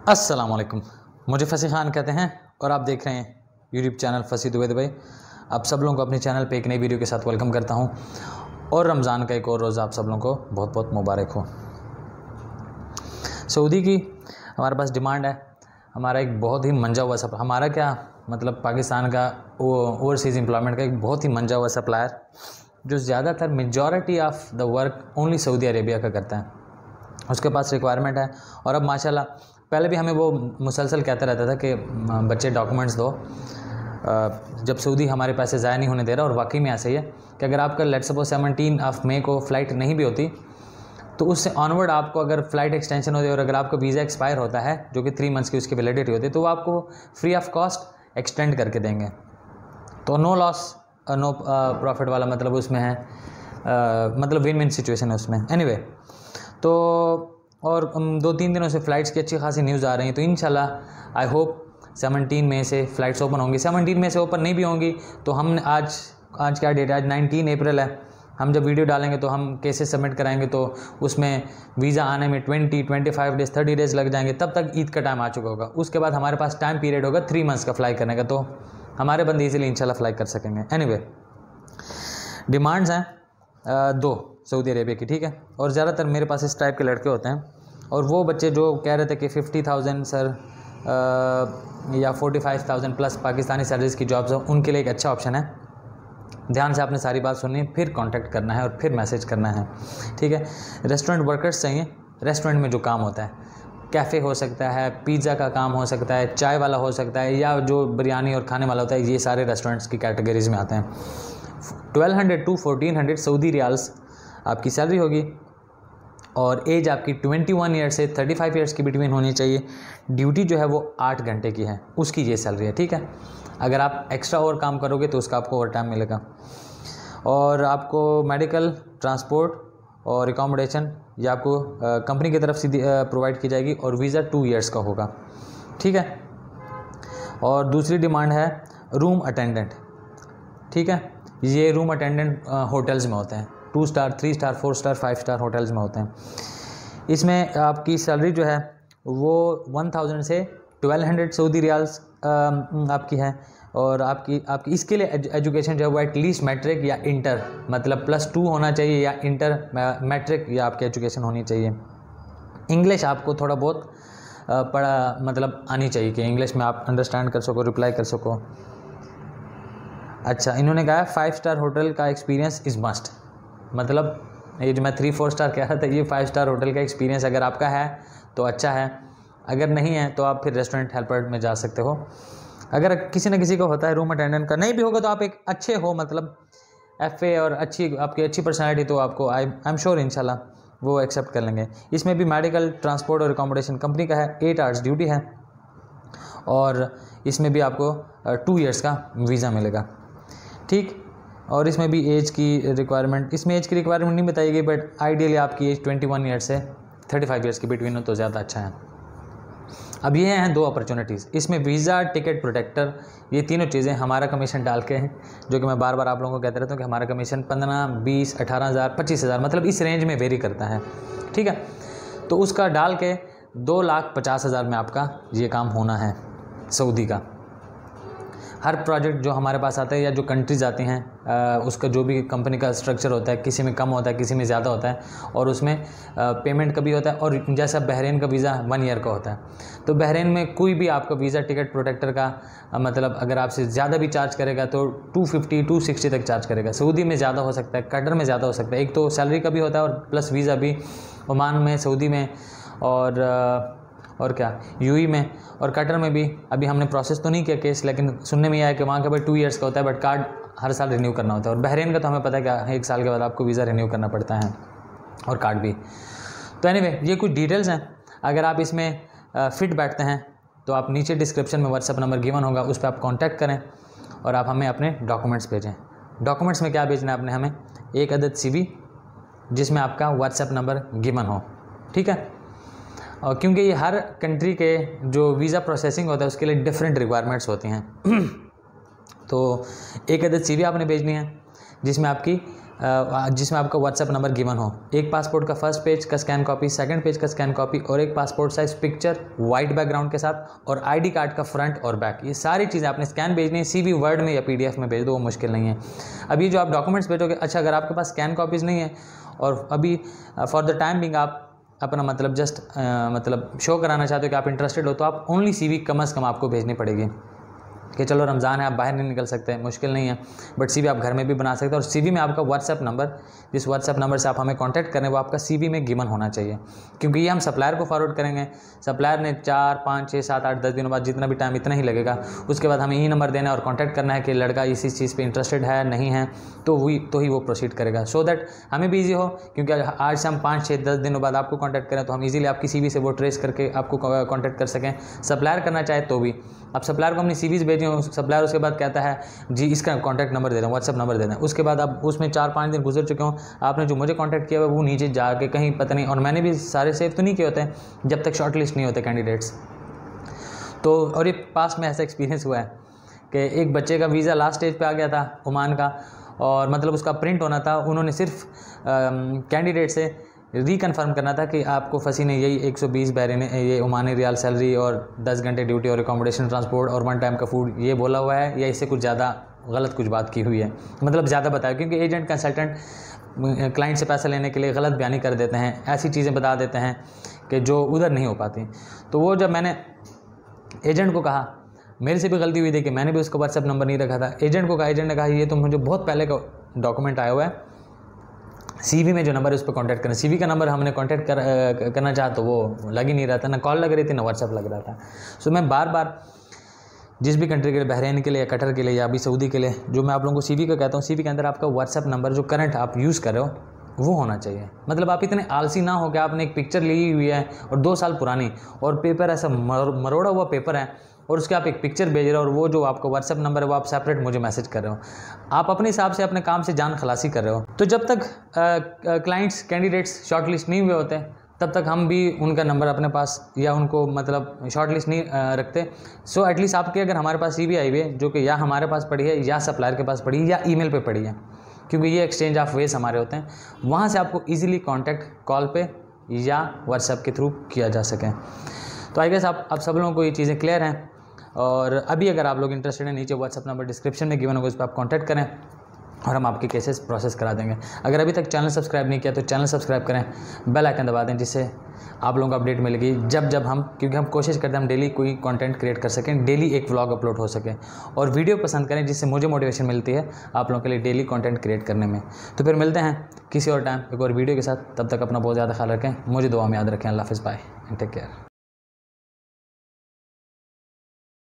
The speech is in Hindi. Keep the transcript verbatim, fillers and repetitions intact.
अस्सलाम वालेकुम। मुझे फसी खान कहते हैं और आप देख रहे हैं यूट्यूब चैनल फसी दुबे दुबई। आप सब लोगों को अपने चैनल पे एक नई वीडियो के साथ वेलकम करता हूं और रमज़ान का एक और रोज़ा आप सब लोगों को बहुत बहुत मुबारक हो। सऊदी की हमारे पास डिमांड है, हमारा एक बहुत ही मंजा हुआ सप्लाई, हमारा क्या मतलब पाकिस्तान का ओवरसीज़ एम्प्लॉयमेंट का एक बहुत ही मंजा हुआ सप्लायर जो ज़्यादातर majority of the work only Saudi Arabia का करता है, उसके पास रिक्वायरमेंट है। और अब माशाल्लाह, पहले भी हमें वो मुसलसल कहता रहता था कि बच्चे डॉक्यूमेंट्स दो, जब सऊदी हमारे पैसे ज़ाया नहीं होने दे रहा। और वाकई में ऐसा ही है कि अगर आपका let's suppose seventeen of May को फ़्लाइट नहीं भी होती तो उससे ऑनवर्ड आपको अगर फ़्लाइट एक्सटेंशन होती है और अगर आपका वीज़ा एक्सपायर होता है जो कि थ्री मंथ्स की उसकी वैलिडिटी होती है तो वो आपको फ्री ऑफ कॉस्ट एक्सटेंड करके देंगे। तो नो लॉस नो प्रॉफिट वाला मतलब उसमें है, uh, मतलब विन विन सिचुएशन है उसमें। एनीवे anyway, तो और दो तीन दिनों से फ़्लाइट्स की अच्छी खासी न्यूज़ आ रही हैं, तो इंशाल्लाह आई होप सेवनटीन मई से फ़्लाइट्स ओपन होंगी। सेवनटीन मई से ओपन नहीं भी होंगी तो हम आज आज क्या डेट है, आज नाइनटीन अप्रैल है। हम जब वीडियो डालेंगे तो हम केसेस सबमिट कराएंगे तो उसमें वीज़ा आने में twenty twenty five days thirty days लग जाएंगे। तब तक ईद का टाइम आ चुका होगा। उसके बाद हमारे पास टाइम पीरियड होगा थ्री मंथ्स का फ्लाई करने का, तो हमारे बंदे इसीलिए इंशाल्लाह फ्लाई कर सकेंगे। एनीवे डिमांड्स हैं दो सऊदी अरेबिया की, ठीक है। और ज़्यादातर मेरे पास इस टाइप के लड़के होते हैं और वो बच्चे जो कह रहे थे कि फिफ्टी थाउजेंड सर आ, या forty five thousand plus Pakistani salaries की जॉब्स हो, उनके लिए एक अच्छा ऑप्शन है। ध्यान से आपने सारी बात सुननी, फिर कांटेक्ट करना है और फिर मैसेज करना है, ठीक है। रेस्टोरेंट वर्कर्स चाहिए, रेस्टोरेंट में जो काम होता है, कैफ़े हो सकता है, पिज़्ज़ा का काम हो सकता है, चाय वाला हो सकता है, या जो बिरयानी और खाने वाला होता है, ये सारे रेस्टोरेंट्स की कैटेगरीज़ में आते हैं। Twelve hundred to fourteen hundred Saudi riyals आपकी सैलरी होगी और एज आपकी ट्वेंटी वन ईयर से थर्टी फाइव ईयर्स के बिटवीन होनी चाहिए। ड्यूटी जो है वो आठ घंटे की है, उसकी ये सैलरी है, ठीक है। अगर आप एक्स्ट्रा और काम करोगे तो उसका आपको ओवर टाइम मिलेगा। और आपको मेडिकल, ट्रांसपोर्ट और एकोमोडेशन ये आपको कंपनी की तरफ से प्रोवाइड की जाएगी और वीज़ा टू इयर्स का होगा, ठीक है। और दूसरी डिमांड है रूम अटेंडेंट, ठीक है। ये रूम अटेंडेंट होटल्स में होते हैं, two star, three star, four star, five star hotels में होते हैं। इसमें आपकी सैलरी जो है वो वन थाउजेंड से ट्वेल्व हंड्रेड सऊदी रियाल्स आपकी है। और आपकी आपकी इसके लिए एजुकेशन जो है वो एटलीस्ट मैट्रिक या इंटर मतलब प्लस टू होना चाहिए या इंटर मैट्रिक या आपकी एजुकेशन होनी चाहिए। इंग्लिश आपको थोड़ा बहुत पढ़ा मतलब आनी चाहिए कि इंग्लिश में आप अंडरस्टैंड कर सको, रिप्लाई कर सको। अच्छा, इन्होंने कहा फाइव स्टार होटल का एक्सपीरियंस इज़ मस्ट, मतलब ये जो मैं थ्री फोर स्टार कह रहा था, ये फाइव स्टार होटल का एक्सपीरियंस अगर आपका है तो अच्छा है, अगर नहीं है तो आप फिर रेस्टोरेंट हेल्पर में जा सकते हो। अगर किसी न किसी को होता है रूम अटेंडेंट का, नहीं भी होगा तो आप एक अच्छे हो मतलब एफए और अच्छी आपकी अच्छी पर्सनैलिटी, तो आपको आई आई एम श्योर इंशाल्लाह वो एक्सेप्ट कर लेंगे। इसमें भी मेडिकल, ट्रांसपोर्ट और एकोमोडेशन कंपनी का है, एट आवर्स ड्यूटी है और इसमें भी आपको टू ईयर्स का वीज़ा मिलेगा, ठीक। और इसमें भी एज की रिक्वायरमेंट, इसमें एज की रिक्वायरमेंट नहीं बताई गई, बट आइडियली आपकी एज ट्वेंटी वन ईयर से थर्टी फाइव ईयर्स के बिटवीन हो तो ज़्यादा अच्छा है। अब ये हैं दो अपॉर्चुनिटीज़, इसमें वीज़ा, टिकट, प्रोटेक्टर, ये तीनों चीज़ें हमारा कमीशन डाल के हैं, जो कि मैं बार बार आप लोगों को कहते रहता हूँ कि हमारा कमीशन पंद्रह, बीस, अठारह हज़ार, पच्चीस हज़ार मतलब इस रेंज में वेरी करता है, ठीक है। तो उसका डाल के दो लाख पचास हज़ार में आपका ये काम होना है सऊदी का। हर प्रोजेक्ट जो हमारे पास आता है या जो कंट्रीज़ आती हैं आ, उसका जो भी कंपनी का स्ट्रक्चर होता है, किसी में कम होता है, किसी में ज़्यादा होता है और उसमें आ, पेमेंट कभी होता है। और जैसा बहरीन का वीज़ा वन ईयर का होता है, तो बहरीन में कोई भी आपका वीज़ा, टिकट, प्रोटेक्टर का आ, मतलब अगर आपसे ज़्यादा भी चार्ज करेगा तो टू फिफ्टी टू सिक्सटी तक चार्ज करेगा। सऊदी में ज़्यादा हो सकता है, कतर में ज़्यादा हो सकता है। एक तो सैलरी का भी होता है और प्लस वीज़ा भी, ओमान में, सऊदी में और आ, और क्या यूएई में और कतर में भी। अभी हमने प्रोसेस तो नहीं किया केस, लेकिन सुनने में आया कि वहाँ का भाई टू इयर्स का होता है, बट कार्ड हर साल रिन्यू करना होता है। और बहरीन का तो हमें पता है कि एक साल के बाद आपको वीज़ा रिन्यू करना पड़ता है और कार्ड भी। तो एनीवे ये कुछ डिटेल्स हैं, अगर आप इसमें फिट बैठते हैं तो आप नीचे डिस्क्रिप्शन में व्हाट्सअप नंबर गिवन होगा, उस पर आप कॉन्टैक्ट करें और आप हमें अपने डॉक्यूमेंट्स भेजें। डॉक्यूमेंट्स में क्या भेजना है आपने हमें, एक अदद सीवी जिसमें आपका व्हाट्सअप नंबर गिवन हो, ठीक है। और क्योंकि ये हर कंट्री के जो वीज़ा प्रोसेसिंग होता है उसके लिए डिफरेंट रिक्वायरमेंट्स होती हैं तो एक अदद सीवी आपने भेजनी है जिसमें आपकी जिसमें आपका व्हाट्सएप नंबर गिवन हो, एक पासपोर्ट का फर्स्ट पेज का स्कैन कॉपी, सेकंड पेज का स्कैन कॉपी और एक passport size picture white background के साथ और आईडी कार्ड का फ्रंट और बैक। ये सारी चीज़ें आपने स्कैन भेजनी है, सीवी वर्ड में या पीडीएफ में भेज दो, वो मुश्किल नहीं है। अभी जो आप डॉक्यूमेंट्स भेजोगे, अच्छा अगर आपके पास स्कैन कॉपीज़ नहीं है और अभी फॉर द टाइम बिंग आप अपना मतलब जस्ट मतलब शो कराना चाहते हो कि आप इंटरेस्टेड हो, तो आप ओनली सीवी कम अज़ कम आपको भेजनी पड़ेगी कि चलो रमज़ान है, आप बाहर नहीं निकल सकते, मुश्किल नहीं है, बट सीवी आप घर में भी बना सकते हैं। और सीवी में आपका व्हाट्सएप नंबर, जिस व्हाट्सएप नंबर से आप हमें कांटेक्ट करें, वो आपका सीवी में गिवन होना चाहिए, क्योंकि ये हम सप्लायर को फॉरवर्ड करेंगे। सप्लायर ने चार पाँच छः सात आठ दस दिनों बाद, जितना भी टाइम इतना ही लगेगा, उसके बाद हमें यही नंबर देना है और कॉन्टैक्ट करना है कि लड़का इसी चीज़ पर इंटरेस्टेड है नहीं है, तो वही तो ही वो प्रोसीड करेगा, सो दैट हमें भी ईजी हो। क्योंकि आज से हम पाँच छः दस दिनों बाद आपको कॉन्टैक्ट करें तो हम ईजिली आपकी सीवी से वो ट्रेस करके आपको कॉन्टैक्ट कर सकें। सप्लायर करना चाहे तो भी, अब सप्लायर को अपनी सीवीज भेजें, सप्लायर उसके बाद कहता है जी इसका कॉन्टैक्ट नंबर दे दें, व्हाट्सएप नंबर दे दें, उसके बाद अब उसमें चार पाँच दिन गुजर चुके हों, आपने जो मुझे कॉन्टैक्ट किया हुआ वो नीचे जाके कहीं पता नहीं, और मैंने भी सारे सेव तो नहीं किए होते जब तक शॉर्ट लिस्ट नहीं होते कैंडिडेट्स। तो और ये पास में ऐसा एक्सपीरियंस हुआ है कि एक बच्चे का वीज़ा लास्ट स्टेज पे आ गया था ओमान का, और मतलब उसका प्रिंट होना था, उन्होंने सिर्फ कैंडिडेट से रिकन्फर्म करना था कि आपको फंसी ने यही एक सौ बीस बहरीन ये ओमानी रियाल सैलरी और दस घंटे ड्यूटी और अकोमोडेशन ट्रांसपोर्ट और वन टाइम का फूड ये बोला हुआ है, या इससे कुछ ज़्यादा गलत कुछ बात की हुई है, मतलब ज़्यादा बताया। क्योंकि एजेंट कंसल्टेंट क्लाइंट से पैसा लेने के लिए गलत बयानी कर देते हैं, ऐसी चीज़ें बता देते हैं कि जो उधर नहीं हो पाती। तो वो जब मैंने एजेंट को कहा, मेरे से भी गलती हुई थी कि मैंने भी उसका व्हाट्सएप नंबर नहीं रखा था, एजेंट को कहा, एजेंट ने कहा ये तो मुझे बहुत पहले का डॉक्यूमेंट आया हुआ है, सीवी में जो नंबर है उस पर कॉन्टैक्ट करना। सीवी का नंबर हमने कॉन्टैक्ट कर, करना चाहा तो वो लग ही नहीं रहा था, ना कॉल लग रही थी ना व्हाट्सएप लग रहा था। सो मैं बार बार जिस भी कंट्री के लिए, बहरीन के लिए या कतर के लिए या अभी सऊदी के लिए, जो मैं आप लोगों को सीवी का कहता हूँ, सीवी के अंदर आपका व्हाट्सएप नंबर जो करंट आप यूज़ कर रहे हो वो होना चाहिए। मतलब आप इतने आलसी ना हो कि आपने एक पिक्चर ली हुई है और दो साल पुरानी और पेपर ऐसा मरोड़ा हुआ पेपर है और उसके आप एक पिक्चर भेज रहे हो और वो जो आपका व्हाट्सएप नंबर है वो आप सेपरेट मुझे मैसेज कर रहे हो। आप अपने हिसाब से अपने काम से जान खलासी कर रहे हो। तो जब तक क्लाइंट्स कैंडिडेट्स शॉर्टलिस्ट नहीं हुए होते तब तक हम भी उनका नंबर अपने पास या उनको मतलब शॉर्टलिस्ट नहीं आ, रखते। सो एटलीस्ट आपके अगर हमारे पास सीवी आई हुई है जो कि या हमारे पास पड़ी है या सप्लायर के पास पड़ी है या ईमेल पे पड़ी है, क्योंकि ये एक्सचेंज ऑफ वेज हमारे होते हैं, वहाँ से आपको ईजिली कॉन्टैक्ट कॉल पे या व्हाट्सएप के थ्रू किया जा सके। तो आई गेस आप आप सब लोगों को ये चीज़ें क्लियर हैं। और अभी अगर आप लोग इंटरेस्टेड हैं, नीचे व्हाट्सएप नंबर डिस्क्रिप्शन में गिवन होगा, उस पर आप कांटेक्ट करें और हम आपके केसेस प्रोसेस करा देंगे। अगर अभी तक चैनल सब्सक्राइब नहीं किया तो चैनल सब्सक्राइब करें, बेल आइकन दबा दें, जिससे आप लोगों को अपडेट मिलेगी जब जब हम, क्योंकि हम कोशिश करते हैं हम डेली कोई कंटेंट क्रिएट कर सकें, डेली एक व्लॉग अपलोड हो सके, और वीडियो पसंद करें जिससे मुझे मोटिवेशन मिलती है आप लोगों के लिए डेली कंटेंट क्रिएट करने में। तो फिर मिलते हैं किसी और टाइम एक और वीडियो के साथ, तब तक अपना बहुत ज़्यादा ख्याल रखें, मुझे दुआ में याद रखें। अल्लाह हाफ़िज़, बाय एंड टेक केयर।